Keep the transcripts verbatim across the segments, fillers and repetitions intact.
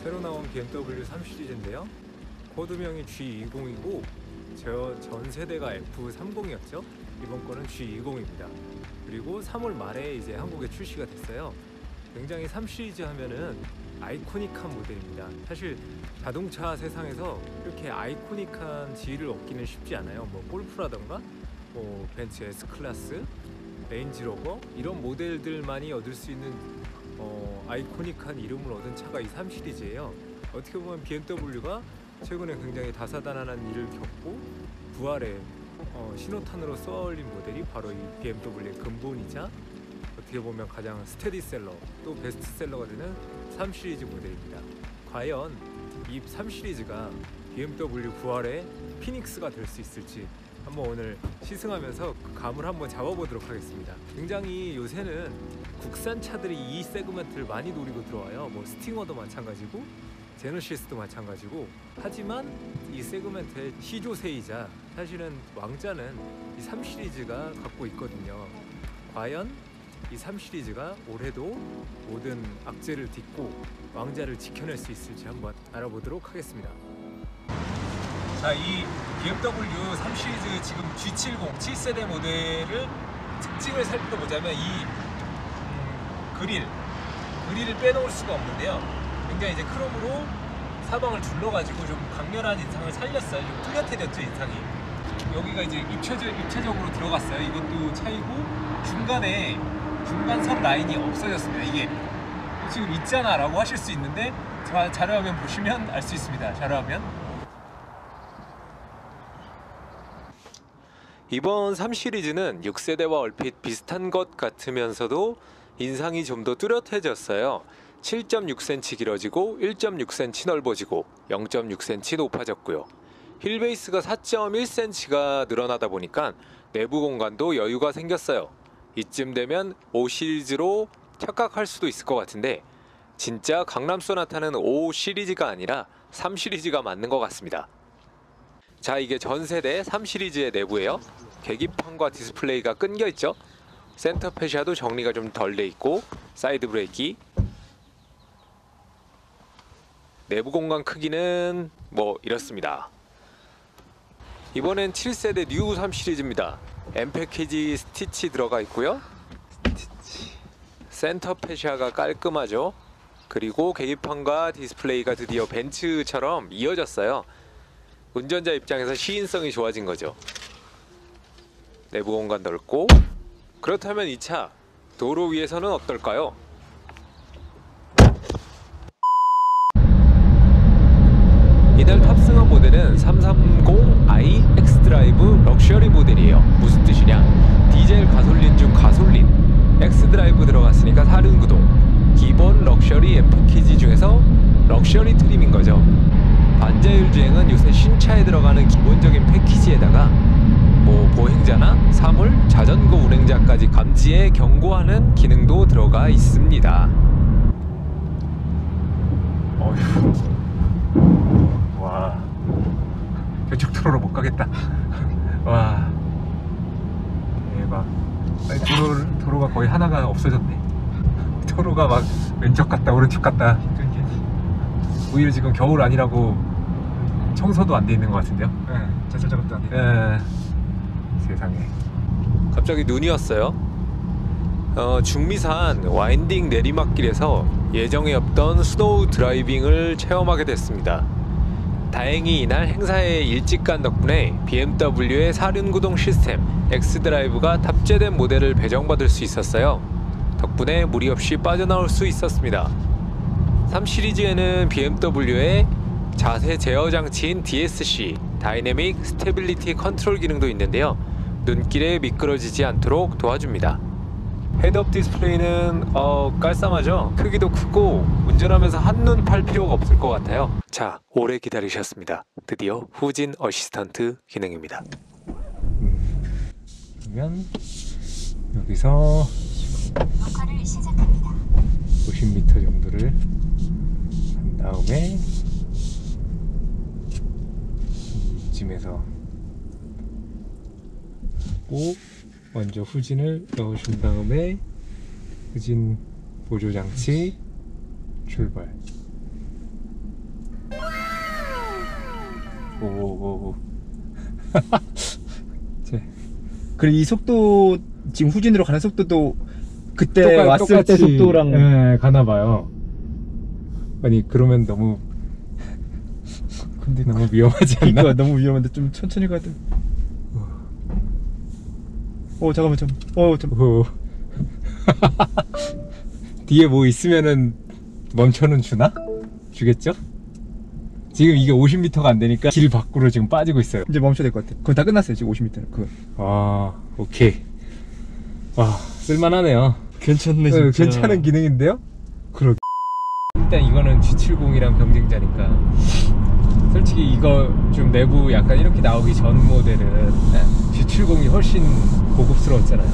새로 나온 비엠더블유 삼 시리즈인데요. 코드명이 지 이십이고 저 전 세대가 에프 삼십이었죠. 이번 거는 지 이십입니다. 그리고 삼월 말에 이제 한국에 출시가 됐어요. 굉장히 삼 시리즈 하면은 아이코닉한 모델입니다. 사실 자동차 세상에서 이렇게 아이코닉한 지위를 얻기는 쉽지 않아요. 뭐 골프라던가 뭐 벤츠 S클래스, 레인지로버 이런 모델들만이 얻을 수 있는 어, 아이코닉한 이름을 얻은 차가 이 삼 시리즈예요. 어떻게 보면 비엠더블유가 최근에 굉장히 다사다난한 일을 겪고 부활의 어, 신호탄으로 쏘아올린 모델이 바로 이 비엠더블유의 근본이자 어떻게 보면 가장 스테디셀러 또 베스트셀러가 되는 삼 시리즈 모델입니다. 과연 이 삼 시리즈가 비엠더블유 부활의 피닉스가 될 수 있을지 한번 오늘 시승하면서 그 감을 한번 잡아보도록 하겠습니다. 굉장히 요새는 국산 차들이 이 세그먼트를 많이 노리고 들어와요. 뭐 스팅어도 마찬가지고 제너시스도 마찬가지고, 하지만 이 세그먼트의 시조세이자 사실은 왕자는 이 삼 시리즈가 갖고 있거든요. 과연 이 삼 시리즈가 올해도 모든 악재를 딛고 왕자를 지켜낼 수 있을지 한번 알아보도록 하겠습니다. 자, 이 비엠더블유 삼 시리즈 지금 지 칠십 칠 세대 모델을 특징을 살펴보자면 이 음, 그릴 그릴을 빼놓을 수가 없는데요. 굉장히 이제 크롬으로 사방을 둘러가지고 좀 강렬한 인상을 살렸어요. 좀 뚜렷해졌죠, 인상이. 여기가 이제 입체적, 입체적으로 들어갔어요. 이것도 차이고 중간에 중간선 라인이 없어졌습니다. 이게 지금 있잖아 라고 하실 수 있는데 자, 자료화면 보시면 알 수 있습니다. 자료화면. 이번 삼 시리즈는 육 세대와 얼핏 비슷한 것 같으면서도 인상이 좀 더 뚜렷해졌어요. 칠 점 육 센티미터 길어지고 일 점 육 센티미터 넓어지고 영 점 육 센티미터 높아졌고요. 휠베이스가 사 점 일 센티미터가 늘어나다 보니까 내부 공간도 여유가 생겼어요. 이쯤 되면 오 시리즈로 착각할 수도 있을 것 같은데 진짜 강남 소나타는 오 시리즈가 아니라 삼 시리즈가 맞는 것 같습니다. 자, 이게 전세대 삼 시리즈의 내부예요. 계기판과 디스플레이가 끊겨 있죠. 센터 페시아도 정리가 좀 덜 돼 있고 사이드 브레이크, 내부 공간 크기는 뭐 이렇습니다. 이번엔 칠 세대 뉴 삼 시리즈입니다. M 패키지 스티치 들어가 있고요. 스티치. 센터 페시아가 깔끔하죠. 그리고 계기판과 디스플레이가 드디어 벤츠처럼 이어졌어요. 운전자 입장에서 시인성이 좋아진 거죠. 내부 공간 넓고. 그렇다면 이 차 도로 위에서는 어떨까요? 이날 탑승한 모델은 삼백삼십 아이 엑스드라이브 럭셔리 모델이에요. 무슨 뜻이냐? 디젤 가솔린 중 가솔린, 엑스드라이브 들어갔으니까 사륜구동, 기본 럭셔리 M 패키지 중에서 럭셔리 트림인 거죠. 반자율 주행은 요새 신차에 들어가는 기본적인 패키지에다가 뭐 보행자나 사물, 자전거 운행자까지 감지에 경고하는 기능도 들어가 있습니다. 어휴. 와, 저쪽 도로로 못 가겠다. 와, 대박. 아니, 도로, 도로가 거의 하나가 없어졌네. 도로가 막 왼쪽 갔다 오른쪽 갔다. 오히려 지금 겨울 아니라고 청소도 안 돼 있는 것 같은데요? 네, 제철 작업도 안 돼 있는. 네. 세상에. 갑자기 눈이 왔어요. 어, 중미산 와인딩 내리막길에서 예정에 없던 스노우 드라이빙을 체험하게 됐습니다. 다행히 이날 행사에 일찍 간 덕분에 비엠더블유의 사륜구동 시스템 엑스드라이브가 탑재된 모델을 배정받을 수 있었어요. 덕분에 무리 없이 빠져나올 수 있었습니다. 삼 시리즈에는 비엠더블유의 자세 제어 장치인 디에스씨 다이내믹 스테빌리티 컨트롤 기능도 있는데요. 눈길에 미끄러지지 않도록 도와줍니다. 헤드업 디스플레이는 어, 깔쌈하죠? 크기도 크고 운전하면서 한눈 팔 필요가 없을 것 같아요. 자, 오래 기다리셨습니다. 드디어 후진 어시스턴트 기능입니다. 음, 그러면 여기서 오십 미터 정도를 한 다음에 이쯤에서 하고 먼저 후진을 넣으신 다음에 후진 보조장치 출발. 오. 그리고 이 속도 지금 후진으로 가는 속도도 그때 똑같- 왔을 똑같이, 때 속도랑 예, 가나봐요. 아니 그러면 너무 근데 너무 위험하지 않나? 그러니까 너무 위험한데 좀 천천히 가야 돼. 어 잠깐만 좀. 어 좀. 오. 뒤에 뭐 있으면은 멈춰는 주나? 주겠죠? 지금 이게 오십 미터가 안 되니까 길 밖으로 지금 빠지고 있어요. 이제 멈춰야 될 것 같아. 그건 다 끝났어요 지금 오십 미터는. 그거. 아, 오케이. 와, 쓸만하네요. 괜찮네 어, 괜찮은 기능인데요? 그러게. 일단 이거는 지 칠십이랑 경쟁자니까 솔직히 이거 좀 내부 약간 이렇게 나오기 전 모델은 지 칠십이 훨씬 고급스러웠잖아요.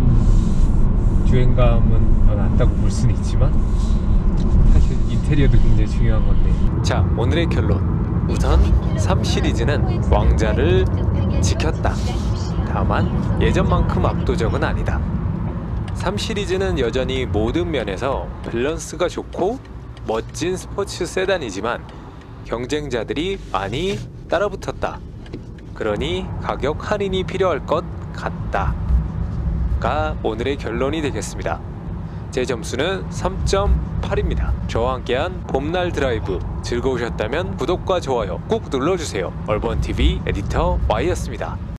주행감은 더 낫다고 볼 수는 있지만 사실 인테리어도 굉장히 중요한 건데. 자, 오늘의 결론. 우선 삼 시리즈는 왕자를 지켰다. 다만 예전만큼 압도적은 아니다. 삼 시리즈는 여전히 모든 면에서 밸런스가 좋고 멋진 스포츠 세단이지만 경쟁자들이 많이 따라붙었다. 그러니 가격 할인이 필요할 것 같다 가 오늘의 결론이 되겠습니다. 제 점수는 삼 점 팔입니다. 저와 함께한 봄날 드라이브 즐거우셨다면 구독과 좋아요 꾹 눌러주세요. 얼번티비 에디터 Y였습니다.